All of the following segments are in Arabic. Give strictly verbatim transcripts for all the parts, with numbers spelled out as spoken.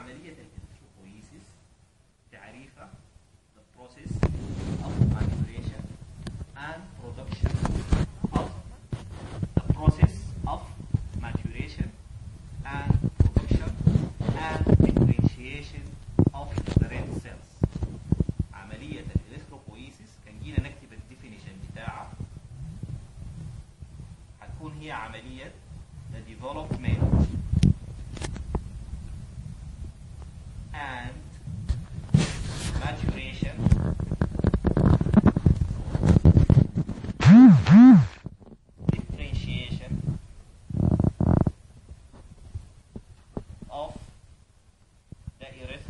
عملية الإريثروبويسيس تعريفها the process of maturation and production of the process of maturation and production and differentiation of the red cells. عملية الإريثروبويسيس كان جينا نكتب الديفينيشن بتاعها، هتكون هي عملية the development and maturation differentiation of the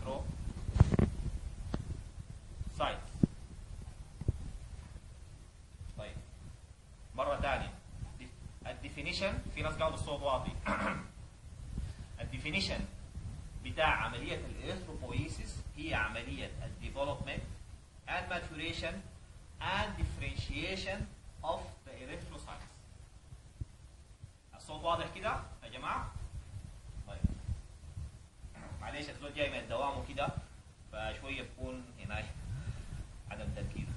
erythrocytes. طيب مرة ثانية الديفينيشن، في ناس قالوا الصوت واطي. الديفينيشن بتاع عملية الإريثروبويسيس هي عملية الديفلوبمنت and maturation and differentiation of the erythrocytes. الصوت واضح كده يا جماعة؟ طيب معلش الزول جاي من الدوام وكده فشوية بكون هناك عدم تركيز.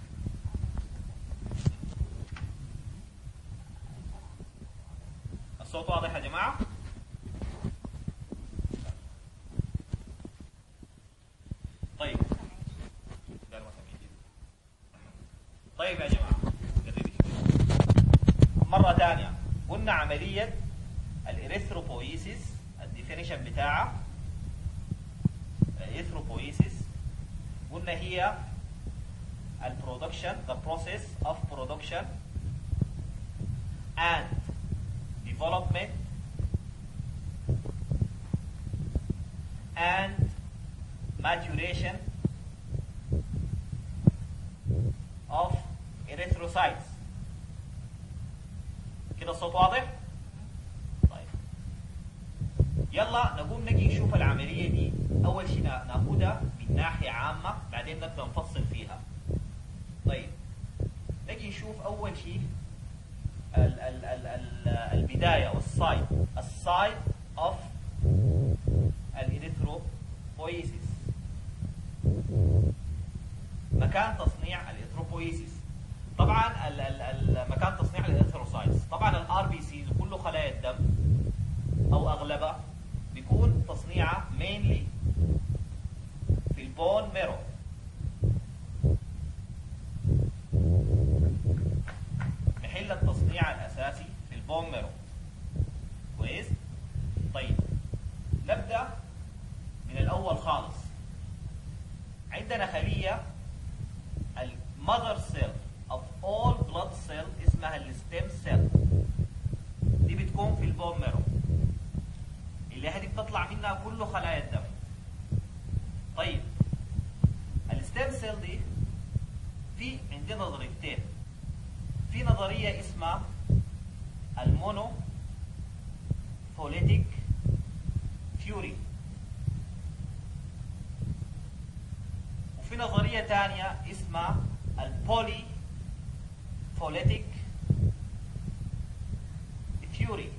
الصوت واضح يا جماعة؟ طيب طيب يا جماعة مرة ثانية قلنا عملية الإريثروبويسيس الديفينيشن بتاعها الإريثروبويسيس قلنا هي البرودكشن the process of production and development and maturation of erythrocytes. كده الصوت واضح؟ طيب يلا نقوم نجي نشوف العملية دي. أول شيء ناخدها من ناحية عامة بعدين نبدأ نفصل فيها. طيب نجي نشوف أول شيء ال ال ال ال البداية والسايد السايد of الإريثروبويسيس، مكان تصنيع الإريثروبويسيس. طبعا ال ال ال مكان تصنيع الإريثروسايتس، طبعا الار بي سيز وكل خلايا الدم او اغلبها بيكون تصنيعها mainly في البون ميرو. محل التصنيع الاساسي في البون ميرو. كويس؟ طيب نبدا من الاول خالص. عندنا خليه المذر سيل of all blood cell اسمها الستيم سيل، دي بتكون في البون ميرو اللي هذه بتطلع منها كل خلايا الدم. طيب الستيم سيل دي في عندنا نظريتين. في نظريه اسمها المونو فوليتيك ثيوري، وفي نظريه ثانيه اسمها البولي فوليتيك ثيوري.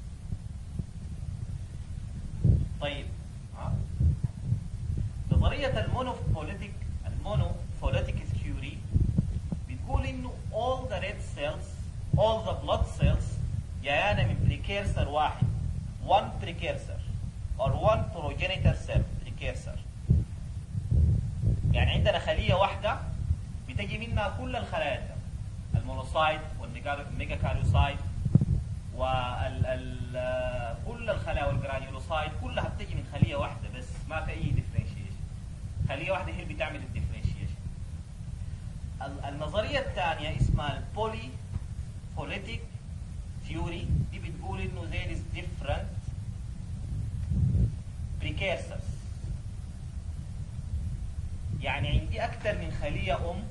طيب ها نظريه المونوفوليتيك المونوفوليتيك ثيوري بتقول انه all the red cells all the blood cells جايانا من بريكيرسر واحد one precursor or one progenitor cell precursor. يعني عندنا خليه واحده بتجي منها كل الخلايا الدم، المونوسايت والميجاكاريوسايت وال كل الخلايا والجرانيولوسايت كلها بتجي من خليه واحده بس، ما في اي ديفرنشيشن. خليه واحده هي اللي بتعمل الديفرنشيشن. النظريه الثانيه اسمها البولي فوليتيك ثيوري، دي بتقول انه there is different precursors. يعني عندي اكثر من خليه ام،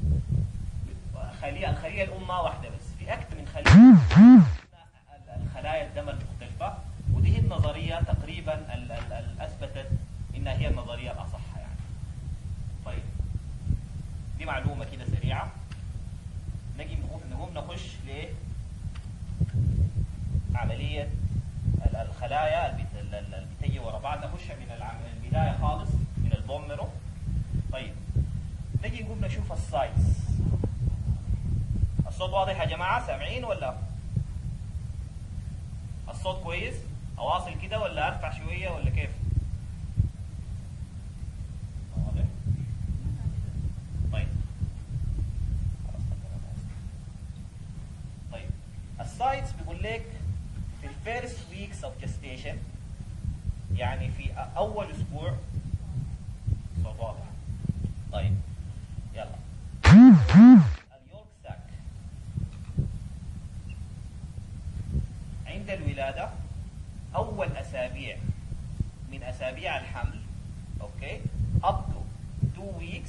خليه الخليه الام ما واحده بس، في اكثر من خليه الخلايا الدم المختلفه، ودي هي النظريه تقريبا اللي اثبتت انها هي النظريه الاصح يعني. طيب دي معلومه كده سريعه. نجي نقوم نخش ل عمليه الخلايا اللي بتجي ورا بعض، نخش من البدايه خالص من البون ميرو. طيب نجي نقوم نشوف السايتس. الصوت واضح يا جماعه؟ سامعين ولا الصوت كويس؟ اواصل كده ولا ارفع شويه ولا كيف؟ واضح؟ طيب طيب السايتس بيقول لك في الفيرست ويكس اوف جستيشن، يعني في اول اسبوع. صوت واضح؟ طيب يلا. اليولك ساك عند الولاده اول اسابيع من اسابيع الحمل، اوكي، up to two weeks،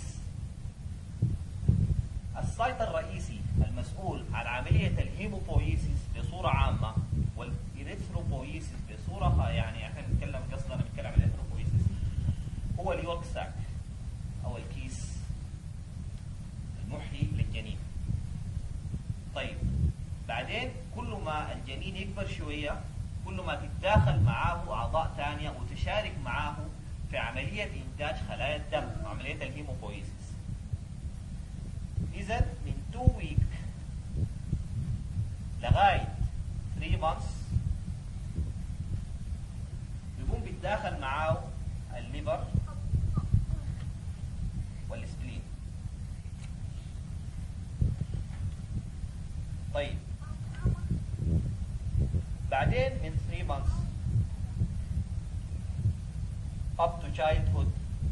السايت الرئيسي المسؤول عن عمليه الهيموبويسيس بصوره عامه والإريثروبويسيس بصوره، يعني احنا بنتكلم قصدنا بنتكلم عن الإريثروبويسيس، هو اليولك ساك او الكيس المحيي للجنين. طيب بعدين كل ما الجنين يكبر شويه كل ما تتداخل معاه اعضاء ثانيه وتشارك معاه في عمليه انتاج خلايا الدم وعمليه الهيموبويسيس. اذا من two week لغايه three months بيقوم بيتداخل معاه الليبر والسبلين. طيب بعدين من three months up to childhood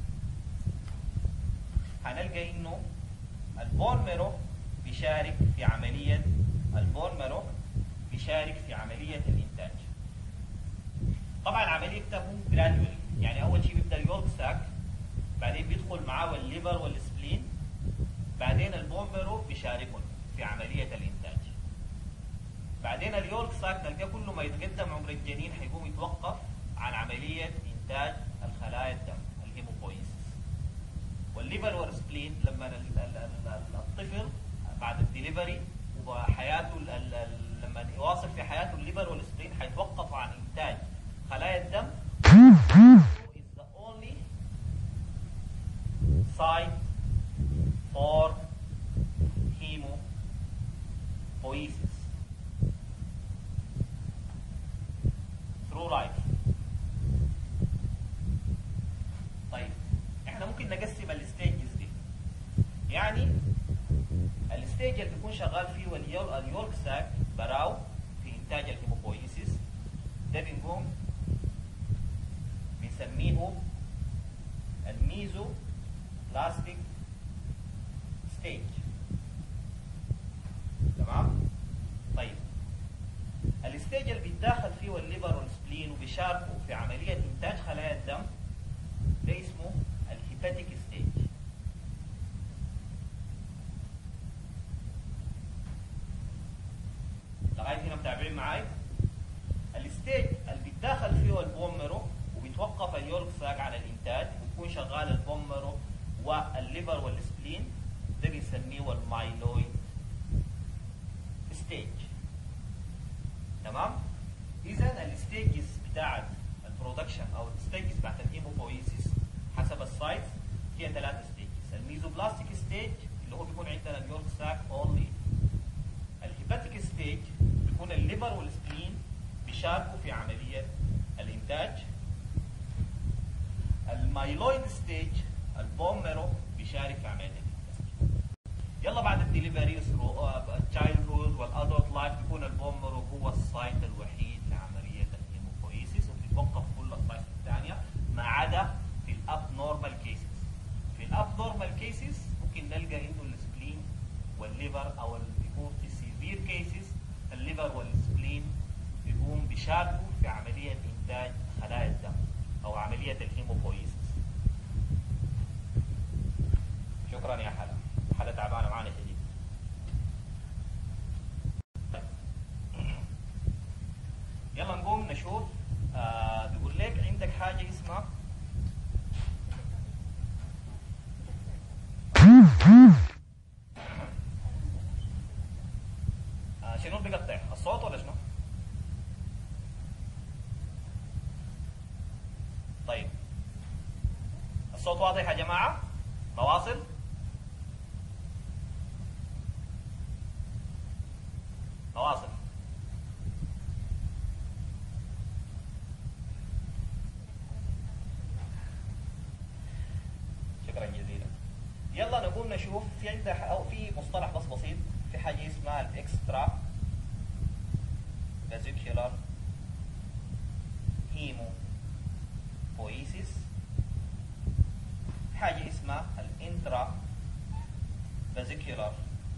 هنلقى انه البون ميرو بيشارك في عملية البون ميرو بيشارك في عملية الإنتاج. طبعا العملية بتكون gradually، يعني أول شيء بيبدأ اليولك ساك، بعدين بيدخل معاه الليبر والسبلين، بعدين البون ميرو بيشاركون في عملية الإنتاج. بعدين اليولك ساك نلقاه كل ما يتقدم عمر الجنين حيقوم يتوقف عن عملية إنتاج الخلايا الدم الهيموبويسيس. والليفر والسبلين لما الطفل بعد الدليفري وحياته لما يواصل في حياته الليفر والسبلين حيتوقفوا عن إنتاج خلايا الدم. is the only site for hemopoiesis through life. طيب احنا ممكن نقسم الستيجز دي، يعني الستيج اللي بيكون شغال فيه اليولك ساك براو في انتاج الهيموبويسيس ده بنقوم بنسميه الميزو بلاستيك ستيج. تمام؟ طيب الستيج اللي بيتداخل فيه الليفر والسبلين وبيشاركوا في عملية إنتاج خلايا الدم ده اسمه الهيباتيك ستيج. لغاية هنا متابعين معاي؟ الستيج اللي بيتداخل فيه البون ميرو وبيتوقف اليولك ساك عن الإنتاج ويكون شغال البون ميرو والليفر والسبلين ده بنسميه المايلويد ستيج. تمام؟ إذا الستيجز بتاعت البرودكشن أو الستيجز بتاعت الهيموبويسيس حسب السايت فيها ثلاثة ستيجز. الميزوبلاستيك ستيج اللي هو بيكون عندنا اليولك ساك اونلي. الهيباتيك ستيج بيكون الليفر والسبلين بيشاركوا في عملية الإنتاج. المايلويد ستيج البون ميرو بيشارك في عملية الإنتاج. يلا بعد الدليفري التشايلد هود والادولت لايف بيكون البون ميرو هو السايت الوحيد لعملية الهيموبويسيس وبتتوقف كل السايت الثانية ما عدا في الاب نورمال كيسز. في الاب نورمال كيسز ممكن نلقى انه السبلين والليفر او بيكون في سيفير كيسز الليفر والسبلين بيقوم بيشاركوا في عملية انتاج خلايا الدم او عملية الهيموبويسيس. شكرا يا حلا، حلا تعبانة معنا شديد. يلا نقوم نشوف. آه بيقول لك عندك حاجة اسمها آه شنو بيقطع الصوت ولا شنو؟ الصوت واضح يا جماعة؟ مواصل؟ مواصل. شكرا جزيلا. يلا نقوم نشوف في عندنا او في مصطلح بس بسيط، في حاجة اسمها الاكسترا فاسيكولار هيمو بويسيس، حاجة اسمها الانترا فاسيكولار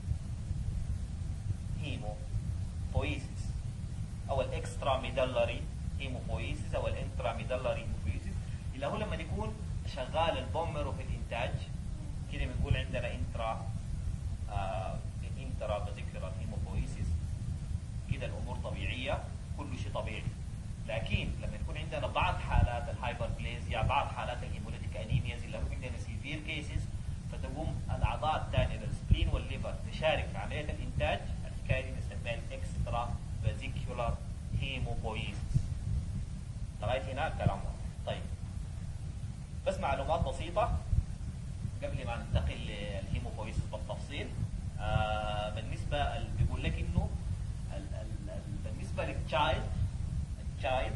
هيمو بويسيس او الاكسترا ميدلري هيمو بويسيس او الانترا ميدلري هيمو بويسيس، اللي هو لما يكون شغال البومر في الانتاج كده بنقول عندنا انترا آه انترا فاسيكولار هيمو بويسيس، كده الامور طبيعيه كل شيء طبيعي. لكن لما يكون عندنا بعض حالات الهايبربليزيا، بعض حالات الهيموليتيك انيمياز اللي هو عندنا سيفير كيسز، فتقوم الاعضاء الثانيه السبلين والليفر تشارك في عمليه الانتاج، الحكايه دي نسميها الاكسترا فاسيكولار هيموبويسيس. لغايه هنا الكلام واضح. طيب بس معلومات بسيطه قبل ما ننتقل للهيموبويسيس بالتفصيل. آه بالنسبه بيقول لك انه ال ال ال بالنسبه للتشايلد التشايلد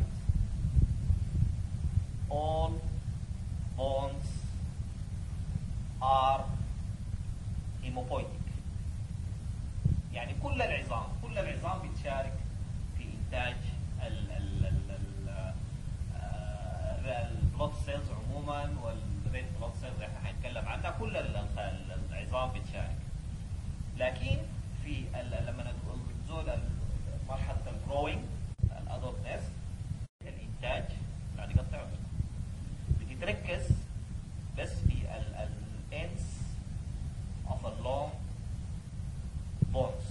all bones are hemopoietic، يعني كل العظام كل العظام بتشارك في انتاج ال ال ال البلود سيلز عموما، والريد بلود سيلز احنا هنتكلم عنها، كل العظام بتشارك. لكن في لما نزول مرحله الجروينج الادولتنس الانتاج بعد قطع بتتركز بس في الانس اوف اللونج بونز،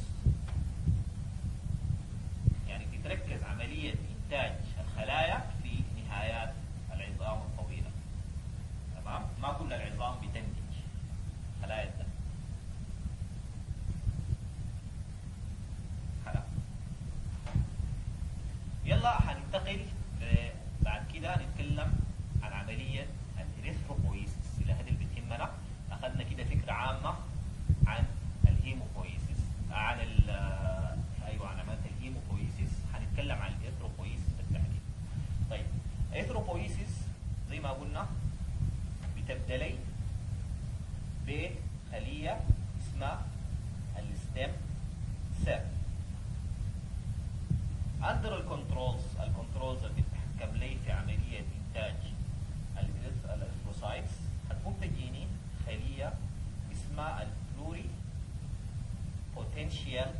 يعني بتتركز عمليه انتاج الخلايا في نهايات العظام الطويله. تمام؟ ما كل العظام بتنتج خلايا الدم. خلاص. يلا هننتقل بعد كده نتكلم عن عمليه الاريثروبويسيس اللي هذه اللي بتهمنا. اخذنا كده فكره عامه عن الهيموبويسيس، عن ال ايوه عن عمليه الهيموبويسيس. هنتكلم عن الاريثروبويسيس بالتحديد. طيب الاريثروبويسيس زي ما قلنا بتبدلي بخليه اسمها الستيم سيل. اندر الكنترولز الكنترولز اللي بتتحكم لي في عمليه انتاج الاريثروسايتس هتقوم تجيني خليه اسمها البلوري بوتنشال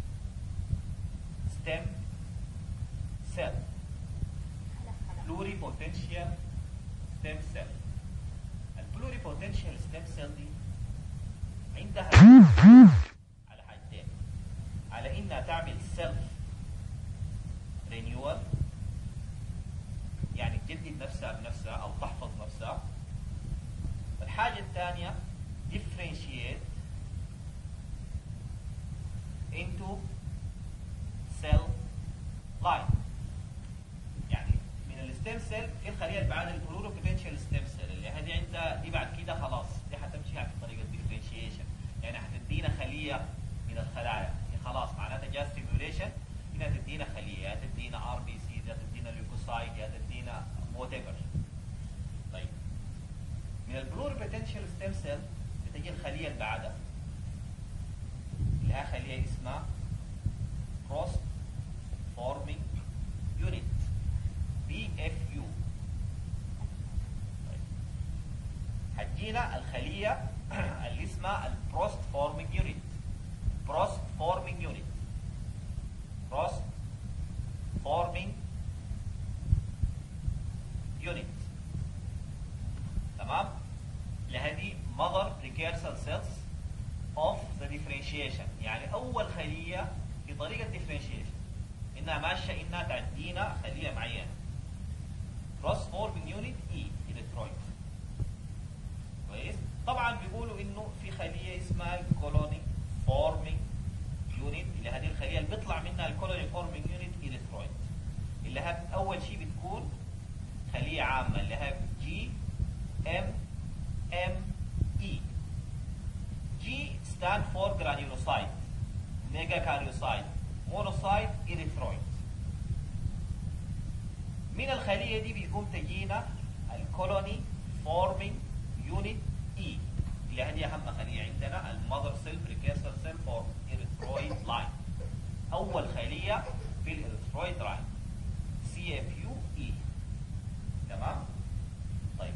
ستيم سيل. بلوري بوتنشال ستيم سيل. البلوري بوتنشال ستيم سيل دي عندها على حاجتين، على انها تعمل سيلف رينيوال، يعني تجدد نفسها بنفسها او تحفظ نفسها. الحاجه الثانيه differentiate into cell line، يعني من الستيم سيل في الخليه اللي بعد البلورو بوتنشال ستيم سيل اللي هذه عندها دي بعد كده خلاص دي هتمشي في طريقه differentiation، يعني هتدينا خليه من الخلايا، يعني خلاص معناتها جاز ستيميوليشن، هنا تدينا خليه، يا تدينا ار بي سي، يا تدينا ليوكوسايت، يا تدينا وات ايفر. طيب من البلور بوتنشال ستيم سيل بتجي الخليه اللي بعدها اللي هي خليه اسمها بروست فورمينج يونت بي اف يو. طيب هتجينا الخليه اللي اسمها البروست فورمينج يونت. بروست فورمينج يونت بروست فورمينج يونت. تمام؟ لهذه mother precursor cells of the differentiation، يعني اول خليه في طريقه differentiation انها ماشيه انها تعدينا خليه معينه. cross forming unit E electroid. كويس؟ طبعا بيقولوا انه في خليه اسمها colony forming unit، اللي هذه الخليه اللي بيطلع منها الكولوني فورمينج يونت electroid، اللي هي اول شيء بتكون خليه عامه اللي هي جي ام M E. G stand for granulocyte, megakaryocyte, monocyte, erythroid. من الخلية دي بيقوم تجينا الكولوني فورمينج يونت E، اللي هي أهم خلية عندنا، المذر سيل بريكيرسر سيل فور erythroid line. أول خلية في الإريثرويد لاين سي اف يو اي. تمام؟ طيب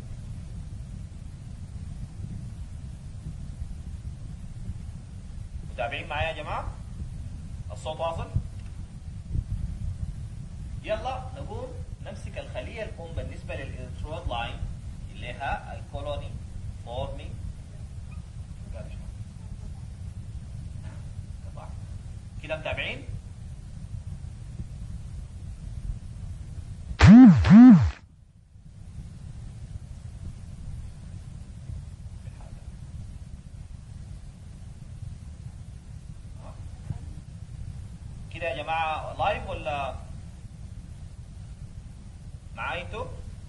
متابعين معايا يا جماعة؟ الصوت واصل؟ يلا نقوم نمسك الخلية الأم بالنسبة للإريثرويد لاين اللي هي الكولوني فورمينج. كده متابعين؟ كده يا جماعة لايف ولا معايتوا؟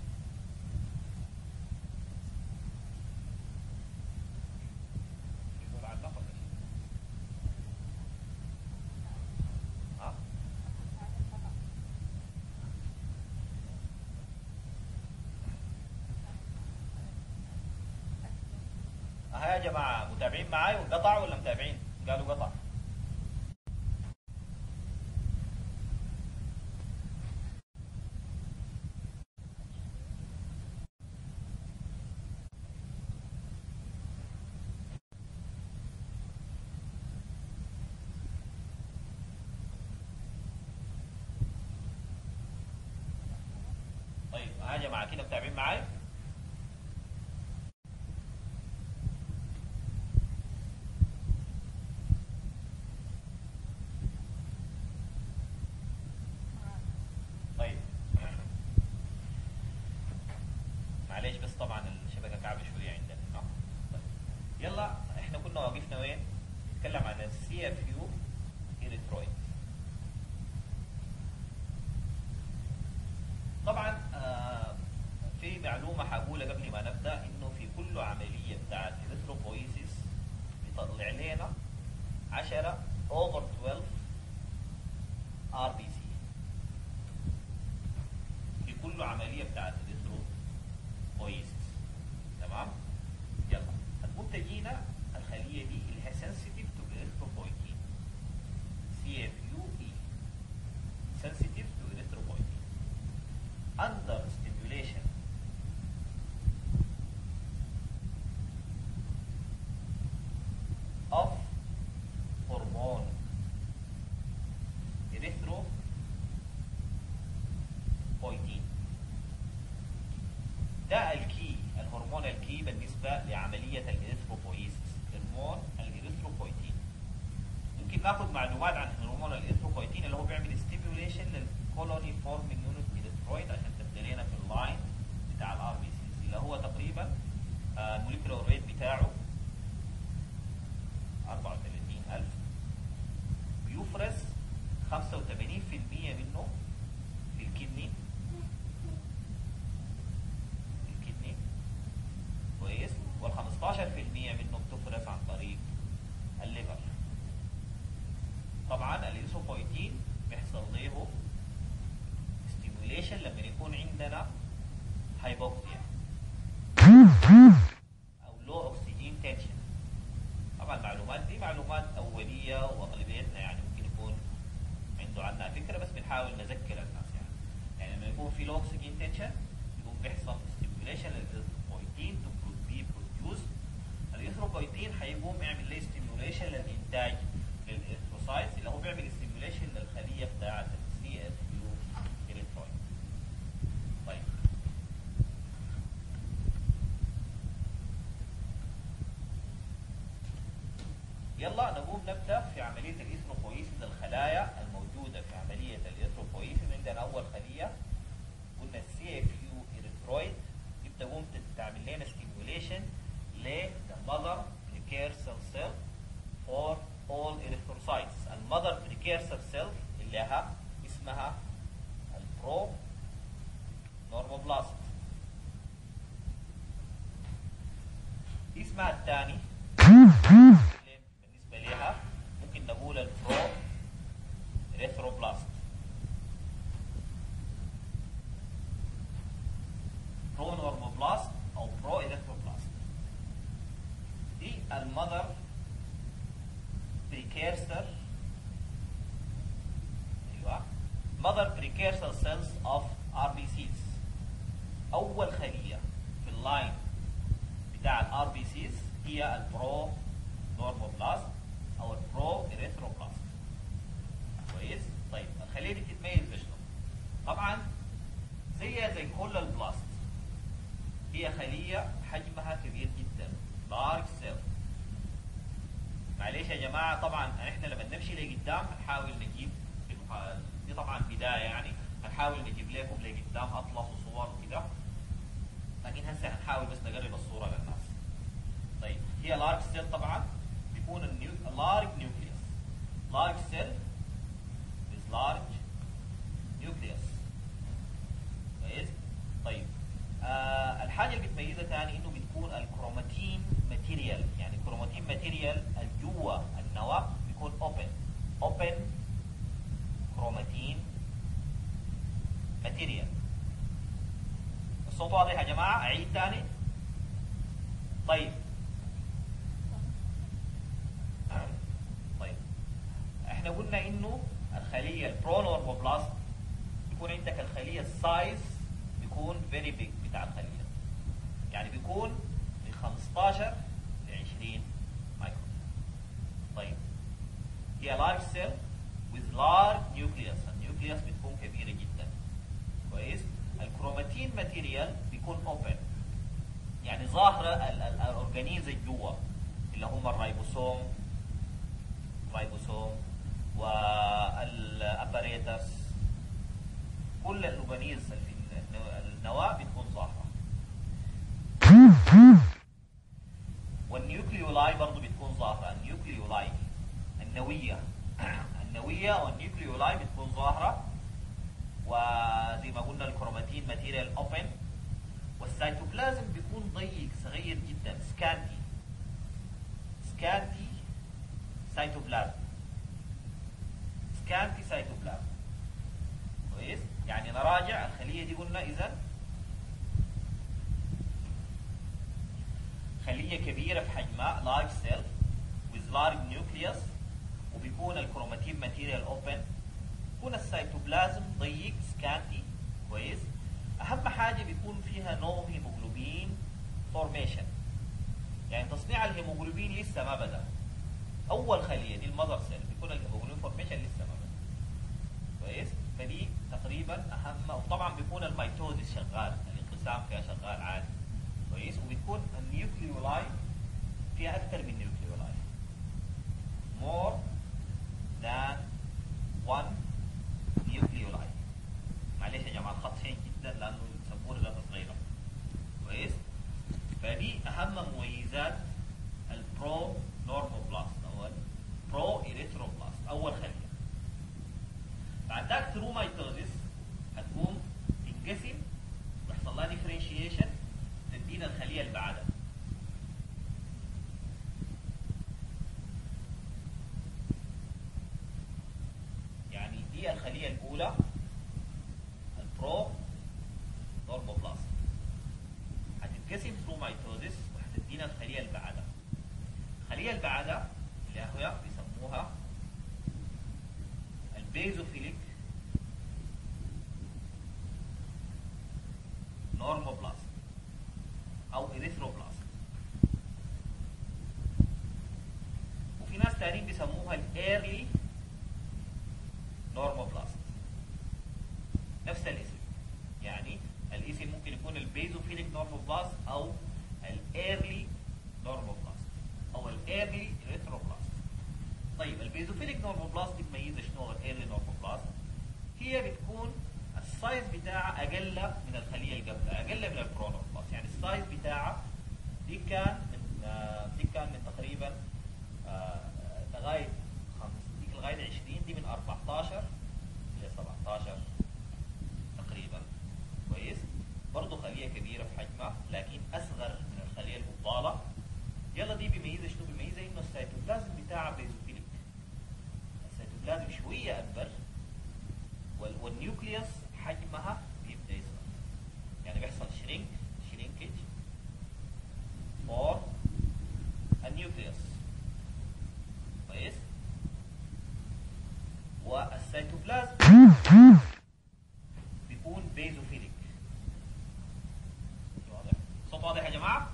ها يا جماعة متابعين معاي وقطع ولا متابعين؟ قالوا قطع. طيب ها يا جماعة كده متابعين معاي؟ معلش بس طبعا الشبكه كعبه شويه عندنا. طيب يلا احنا كنا واقفنا وين؟ نتكلم عن السي اف يو ايريثرويد. طبعا آه في معلومه هقولها قبل ما نبدا، انه في كل عمليه بتاعت ايريثروبويسيس بيطلع لنا عشرة اوفر اثناشر ار بي سي في كل عمليه بتاعت ايريثروبويسيس. تمام؟ يلا هتقوم تجينا الخليه دي اللي هي sensitive to erythropoietin سي اف يو اي sensitive to erythropoietin under stimulation of hormone erythropoietin. ده الكي، الهرمون الكي بالنسبه لعمليه الاريثروبويسيس، هرمون الاريثروبويتين. ممكن ناخذ معلومات عن هرمون الاريثروبويتين اللي هو بيعمل ستيميوليشن للكولوني فورمينج يونت ايريثرويد عشان تبدا لنا في اللاين بتاع الار بي سيز، اللي هو تقريبا الموليكولر ريت بتاعه أربعة وثلاثين ألف، بيفرز خمسة وثمانين بالمئة منه في الكدني كويس، وال خمستاشر بالمئة منه بتفرز عن طريق الليفر. طبعا الاريثروبويتين بيحصل له ستيميوليشن لما يكون عندنا هايبوكسيا او لو اكسجين تنشن. طبعا المعلومات دي معلومات اوليه واغلبيتنا يعني ممكن يكون عنده عنها فكره، بس بنحاول نذكر الناس يعني. يعني لما يكون في لو اكسجين تنشن يكون بيحصل ستيميوليشن للاريثروبويتين تو بي بروديوس. الاريثروبويتين هيقوم يعمل ليه ستيميوليشن للانتاج للاريثروسايتس، اللي هو بيعمل ستيميوليشن للخليه بتاعت السي اف يو ايريثرويد. طيب يلا نقوم نبدا في عمليه الاريثروبويسيس. الخلايا الموجوده في عمليه الاريثروبويسيس عندنا اول خليه قلنا السي اف يو ايريثرويد، تقوم تعمل لنا ستيميوليشن ل the mother precursor cell for all erythrocytes. المذر precursor cell اللي ها اسمها البرو نورموبلاست. اسمها الثاني بالنسبه لها ممكن نقول البرو اريثروبلاست. برو نورموبلاست او برو اريثروبلاست دي المذر بريكيرسر. ايوه mother precursor cells of ار بي سيز. اول خليه في اللاين بتاع الار بي سيز هي البرو نورموبلاست او البرو اريثروبلاست. كويس؟ طيب الخليه دي بتتميز بشنو؟ طبعا زيها زي كل البلاست، هي خليه حجمها كبير جدا، لارج سيل. معلش يا جماعه، طبعا احنا لما نمشي لقدام هنحاول نجيب، دي طبعا بدايه يعني، هنحاول نجيب لكم لقدام اطلس وصور وكده، لكن هسه هنحاول بس نقرب الصوره للناس. طيب هي لارج سيل طبعا بيكون النيو لارج نيوكليوس. لارج سيل with large nucleus. كويس؟ طيب آه الحاجه اللي بتميزها ثاني انه بتكون الكروماتين ماتيريال، يعني الكروماتين ماتيريال الجوا النواه بيكون اوبن اوبن كروماتين ماتيريال. الصوت واضح يا جماعه؟ اعيد ثاني. طيب طيب احنا قلنا انه الخليه البرونورموبلاست بيكون عندك الخليه السايز بيكون فيري بيج بتاع الخليه، يعني بيكون من خمستاشر ل عشرين مايكرون. طيب هي لارج سيل with large nucleus، النيوكليوس بتكون كبيره جدا. كويس؟ الكروماتين ماتيريال بيكون اوبن، يعني ظاهره الاورجانيزم جوا اللي هم الرايبوسوم الرايبوسوم والاباريتس، كل الاورجانيز في النواه بتكون ظاهره. والنيوكليولاي برضه بتكون ظاهره، النيوكليولاي النويه النويه والنيوكليولاي بتكون ظاهره. وزي ما قلنا الكروماتين ماتيريال اوبن، والسيتوبلازم بيكون ضيق صغير جدا، سكانتي سكانتي سيتوبلازم سكانتي سيتوبلازم. كويس؟ يعني نراجع الخليه دي، قلنا اذا خليه كبيره في حجمها، لارج سيل with large nucleus، وبيكون الكروماتين ماتيريال اوبن، بيكون السيتوبلازم ضيق سكانتي. كويس؟ اهم حاجه بيكون فيها نو هيموجلوبين فورميشن، يعني تصنيع الهيموجلوبين لسه ما بدا. اول خليه دي المذر سيل بيكون الهيموجلوبين فورميشن لسه ما بدا. كويس؟ فدي تقريبا اهم، وطبعا بيكون الميتوزيس شغال، الانقسام فيها شغال عادي. كويس؟ وبتكون النيوكليولاي فيها اكثر من نيوكليولاي، more than one nucleoli. معلش يا جماعه الخط فين جدا لانه السبوره ذات صغيره. كويس؟ فدي اهم مميزات البرو نورموبلاست او البرو اريثروبلاست، اول خليه. بعد ذاك ثرو ميتوزيس هتقوم تنقسم ويحصل لها ديفرنشيشن، تدينا الخليه اللي بعدها. يعني دي الخليه الاولى البرو نورموبلاست، هتتقسم ثرو ميتوزيس وهتدينا الخليه اللي بعدها. الخليه اللي بعدها اللي هي بيسموها البيزوفيليك نورموبلاست او اريثروبلاست، وفي ناس تانيين بيسموها الايرلي نورموبلاست، نفس الاسم. يعني الاسم ممكن يكون البيزوفيليك نورموبلاست او الايرلي نورموبلاست او الايرلي اريثروبلاست. طيب البيزوفيليك نورموبلاست دي بتميزها شنو الايرلي نورموبلاست؟ هي بتكون السايز بتاعها اقل من الخليه اللي قبلها، اقل من البرونورموبلاست، يعني السايز بتاعها دي كان من آه دي كان من تقريبا آه لغايه دي لغايه عشرين، دي من أربعتاشر الى سبعتاشر تقريبا. كويس؟ برضه خليه كبيره في حجمها لكن اصغر من الخليه المفضله بيكون بيزوفيليك. واضح؟ صوت واضح يا جماعه؟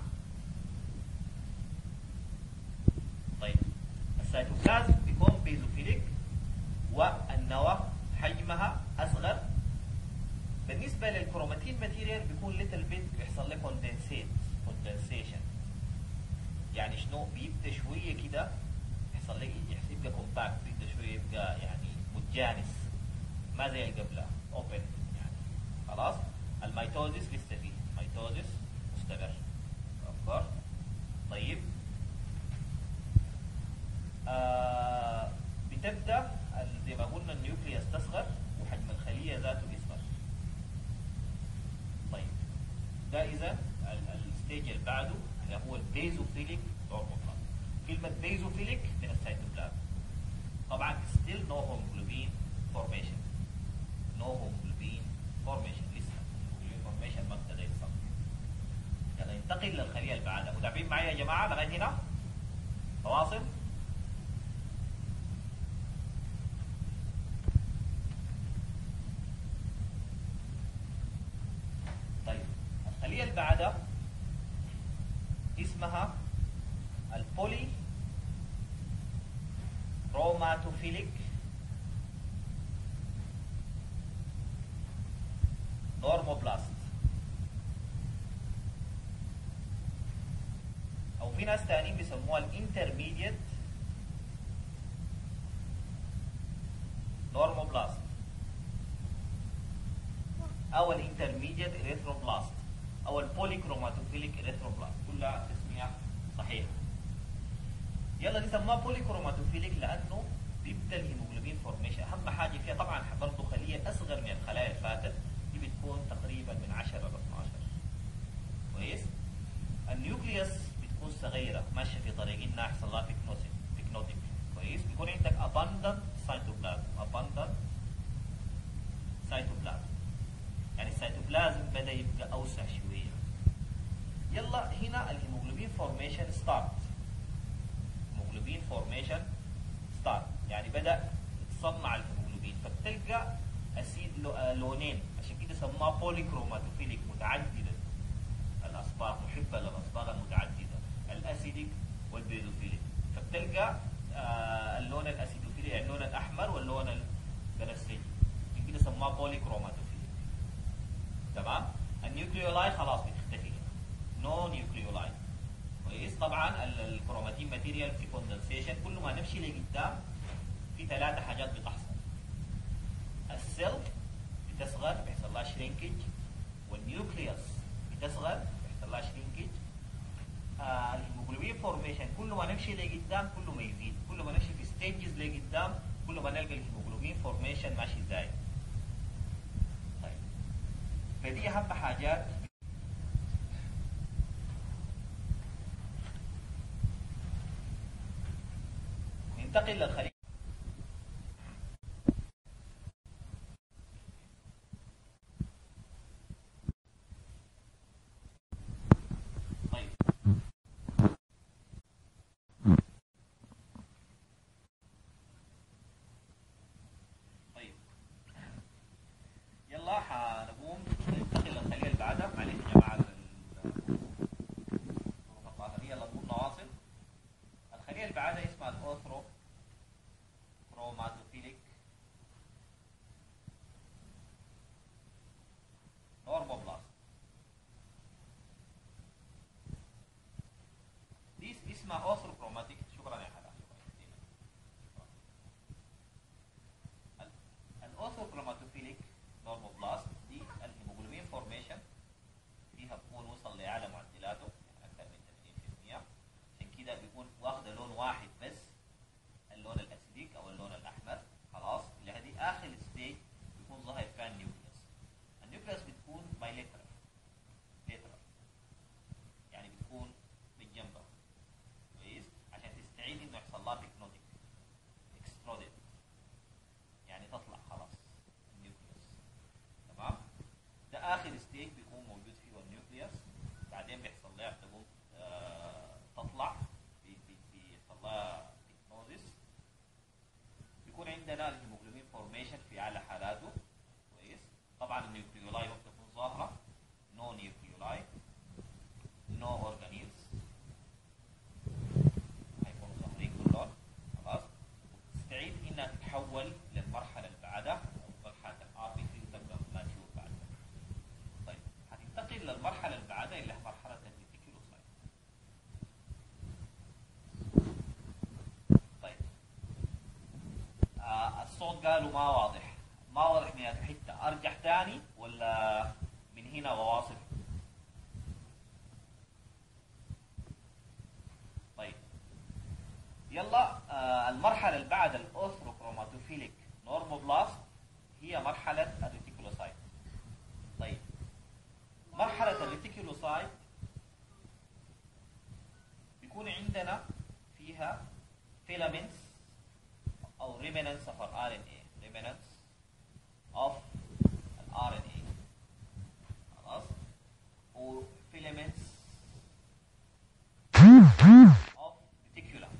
طيب السيتوبلازم بيكون بيزوفيليك والنواه حجمها اصغر. بالنسبه للكروماتين ماتيريال بيكون ليتل بيت بيحصل له كوندنسيت كوندنسيشن. يعني شنو؟ بيبدا شويه كده يحصل له يبقى كومباكت، بيبدا شويه يبقى يعني متجانس، ما زي اللي قبلها اوبن يعني. خلاص الميتوزيس لسه فيه، ميتوزيس مستمر. افكار. طيب آه بتبدا زي ما قلنا النيوكليوس تصغر وحجم الخليه ذاته يصغر. طيب ده اذا الستيج اللي بعده اللي هو البيزوفيليك اوربوبلاست. كلمه بيزوفيليك من السيتوبلازم. طبعا ستيل نو هيموجلوبين فورميشن، نو هيموجلوبين فورميشن، لسه الهيموجلوبين فورميشن ما ابتدى يحصل. يلا ننتقل للخليه اللي بعدها. متابعين معي يا جماعه لغايه هنا؟ تواصل. طيب الخليه اللي بعدها اسمها البولي كروماتوفيليك نورموبلاست، او في ناس تانيين بيسموها الانترميديت نورموبلاست او الانترميديت اريثروبلاست او البوليكروماتوفيليك اريثروبلاست، كلها تسميه صحيحه. يلا دي سموها بوليكروماتوفيليك لانه بيبدا الهيموجلوبين فورميشن. اهم حاجه فيها طبعا برضه خليه اصغر من الخلايا اللي فاتت، دي بتكون تقريبا من عشرة ل اثناشر. كويس؟ النيوكليوس بتكون صغيره ماشيه في طريق انها يحصل لها بيكنوتيك بيكنوتيك. كويس؟ بيكون عندك abundant cytoplasm abundant cytoplasm يعني السيتوبلازم بدا يبقى اوسع شويه. يلا هنا الهيموجلوبين فورميشن ستارت. هيموجلوبين فورميشن ستارت يعني بدا يتصنع الهيموجلوبين، فبتلقى اسيد لونين، عشان كده سموها بوليكروماتوفيليك متعدده الاصباغ، محبه للاصباغ المتعدده، الاسيديك والبيزوفيليك. فبتلقى آه اللون الاسيدوفيليك يعني اللون الاحمر واللون البنفسجي، عشان كده سموها بوليكروماتوفيليك. تمام؟ النيوكليولاي خلاص بتختفي، نو نيوكليولاي. كويس؟ طبعا الكروماتين ماتيريال في كوندنسيشن، كل ما نمشي لقدام في ثلاثه حاجات بتحصل. السيل بتصغر بيحصل لها شرينكج، والنيوكليوس بتصغر بيحصل لها شرينكج. آه الهيموجلوبين فورميشن كل ما نمشي لقدام كل ما يزيد، كل ما نمشي في ستيجز لقدام كل ما نلقى الهيموجلوبين فورميشن ماشي زايد. طيب فدي اهم حاجات. ننتقل للخلية. طيب طيب يلا حنقوم ننتقل للخلية اللي بعدها. معلش يا جماعة الظروف القاهرية. يلا نقوم نواصل. الخلية اللي بعدها اسمها الاوثرو كروماتوفيليك نورموبلاست. دي اسمها اوثرو كروماتيك. شكرا يا حلا. الاوثرو كروماتوفيليك نورموبلاست دي الهيموجلوبين فورميشن فيها بيكون وصل لاعلى معدلاته يعني اكثر من ثمانين بالمئة، عشان كده بيكون واخده لون واحد بس، اللون الاسيديك او اللون الاحمر. خلاص اللي هذه اخر ستيج بيكون ظاهر فيها النيوكليوس. النيوكليوس بتكون بايليترال ليترال يعني بتكون بالجنب. كويس؟ عشان الصوت قالوا ما واضح، ما واضح من الحته، ارجع تاني ولا من هنا واواصل؟ طيب يلا. آه المرحله اللي بعد الاوثروكروماتوفيليك نورموبلاست هي مرحله الريتيكولوسايت. طيب مرحله الريتيكولوسايت بيكون عندنا فيها filaments او remnants of our آر إن إيه، remnants of الآر إن إيه، خلاص، و filaments of reticulum،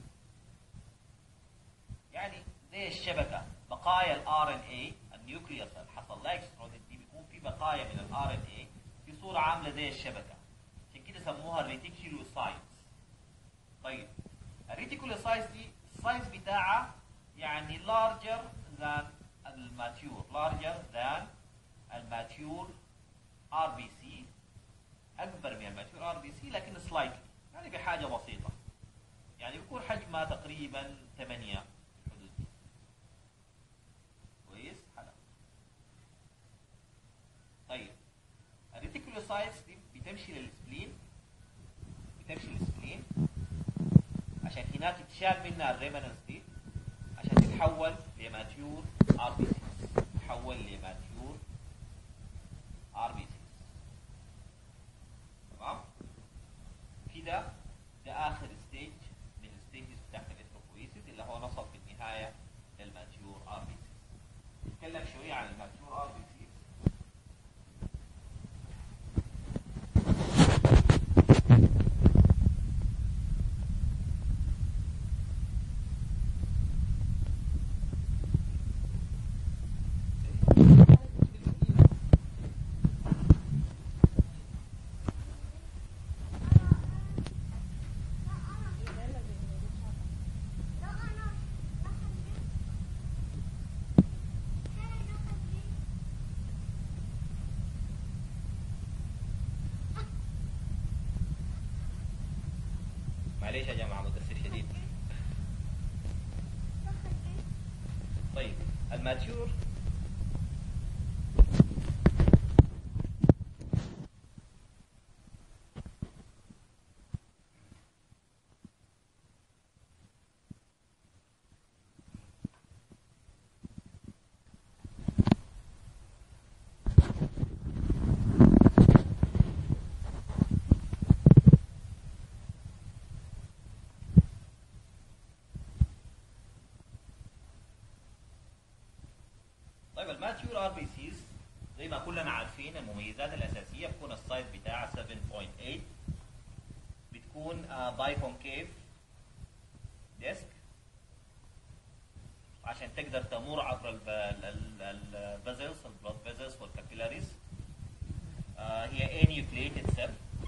يعني زي الشبكة، بقايا الآر إن إيه، النيوكليوس اللي حصل لها اكسترودد دي بيكون في بقايا من الآر إن إيه في صورة عاملة زي الشبكة، عشان كده سموها الريتيكولوسايتس. طيب الريتيكولوسايتس دي السايز بتاعها يعني larger than الماتيور، larger than الماتيور ار بي سي، اكبر من الماتيور ار بي سي لكن slightly، يعني بحاجه بسيطه، يعني بيكون حجمها تقريبا ثمانية حدود دي. كويس حلو. طيب الريتيكولوسايتس دي بتمشي للسبلين، بتمشي للسبلين عشان هناك تتشال منها الريمننس دي عشان تتحول لماتيور ار بي سي، تتحول لماتيور ار بي سي. تمام؟ كده ده اخر ستيج من الستيجز بتاعت الاريثروبويسيس اللي هو نصل في النهايه للماتيور ار بي سي. نتكلم شويه عن الماتيور ار بي سي. معليش يا جماعة متأثر شديد. طيب الماتيور طيب الماتيور ار بي سيز زي ما كلنا عارفين المميزات الاساسيه بتكون السايز بتاعها سبعة فاصلة ثمانية، بتكون باي كونكيف ديسك عشان تقدر تمر عبر الفيزلز، البلاد فيزلز والكابيلاريز. هي انيوكليتد سيل.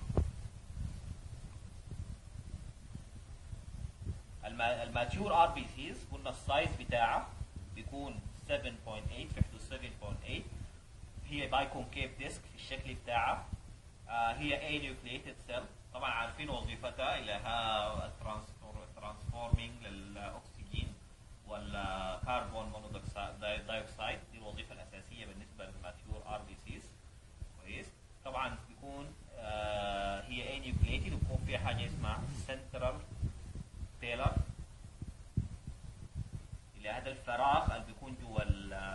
الماتيور ار بي سيز قلنا السايز بتاعها بيكون سبعة فاصلة ثمانية في حدود سبعة فاصلة ثمانية. هي باي كونكيف ديسك في الشكل بتاعها. آه هي انيوكليتد سيل، طبعا عارفين وظيفتها اللي هي ترانسفورمينج للاكسجين والكربون مونوكسيد، دي الوظيفه الاساسيه بالنسبه للماتيور ار بي سيز. كويس. طبعا بيكون آه هي انيوكليتد وبيكون فيها حاجه اسمها سنترال تيلر، اللي هذا الفراغ اللي بيكون جوا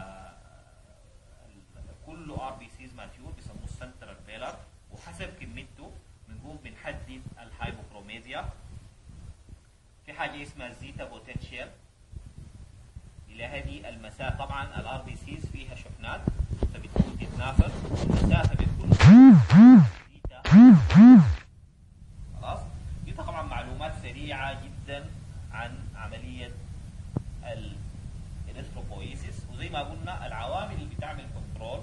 كل ار بي سيز ماتيور بيسموه السنترال تيلر، وحسب كميته بنقوم بنحدد الهايبوكروميزيا. في حاجه اسمها الزيتا بوتنشال، اللي هذه المسافه، طبعا الار بي سيز فيها شحنات فبتكون تتنافر، المسافه بتكون زيتا. خلاص. دي طبعا معلومات سريعه جدا عن عمليه الاريثروبويسيس. وزي ما قلنا العوامل اللي بتعمل كنترول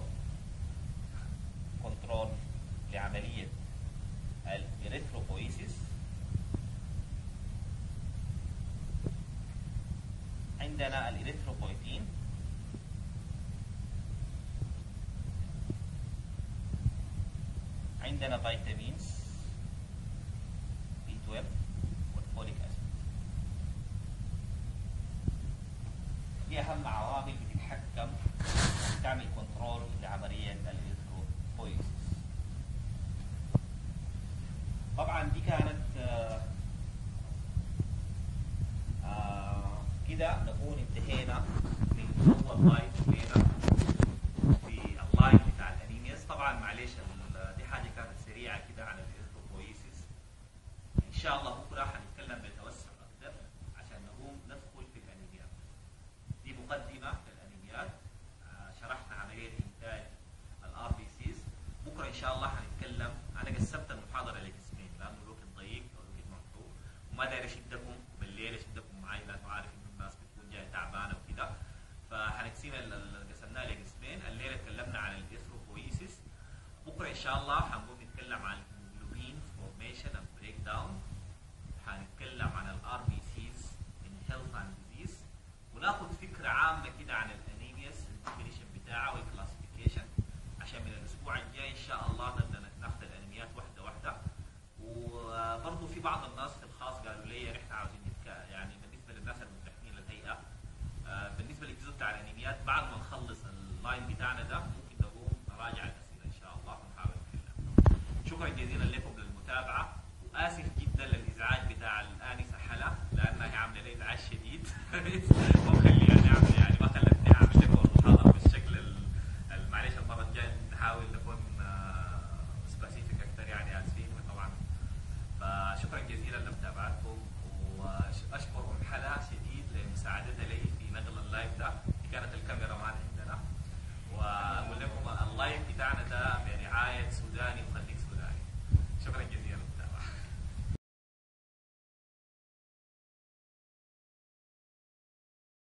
كنترول لعمليه الاريثروبويسيس عندنا الاريثروبويتين، عندنا فيتامينز بي اثناشر والفوليك اسيد. دي اهم عوامل تعمل كنترول لعمليه الاريثروبويسيس. طبعا دي كانت آه آه كده نكون انتهينا من اول لاين لينا في اللاين بتاع الانيمياس. طبعا معلش دي حاجه كانت سريعه كده عن الاريثروبويسيس. ان شاء الله بكره هنتكلم بتوسع اكثر عشان نقوم ندخل في الانيميات. دي مقدمه للانيميات، آه شرحنا عمليه انتاج الار بي سيز. بكره ان شاء الله هنتكلم، انا قسمت المحاضره لقسمين لانه الوقت ضيق او الوقت محدود وما داير اشدكم بالليل، اشدكم معي لانه عارف انه الناس بتكون جايه تعبانه وكده، فهنقسم قسمناها لقسمين. الليله اتكلمنا عن الاريثروبويسيس، بكره ان شاء الله هنقوم نتكلم عن الهيموجلوبين فورميشن اند بريك داون، هنتكلم عن الار بي سيز ان هيلث اند ديزيز، وناخذ فكره عامه كده عن الانيمياس الديفينيشن بتاعها والكلاسيفيكيشن، عشان من الاسبوع الجاي ان شاء الله نبدا ناخذ الانيميات واحده واحده. وبرضه في بعض الناس في الخاص قالوا لي احنا عاوزين نتكلم يعني بالنسبه للناس المنتمين للهيئه، آه بالنسبه للجزء بتاع الانيميات بعد ما نخلص اللاين بتاعنا ده ممكن نقوم نراجع الاسئله ان شاء الله ونحاول نحلها. شكرا جزيلا لكم للمتابعه، واسف جدا للازعاج بتاع الانسه حلا لانها عامله لي ازعاج شديد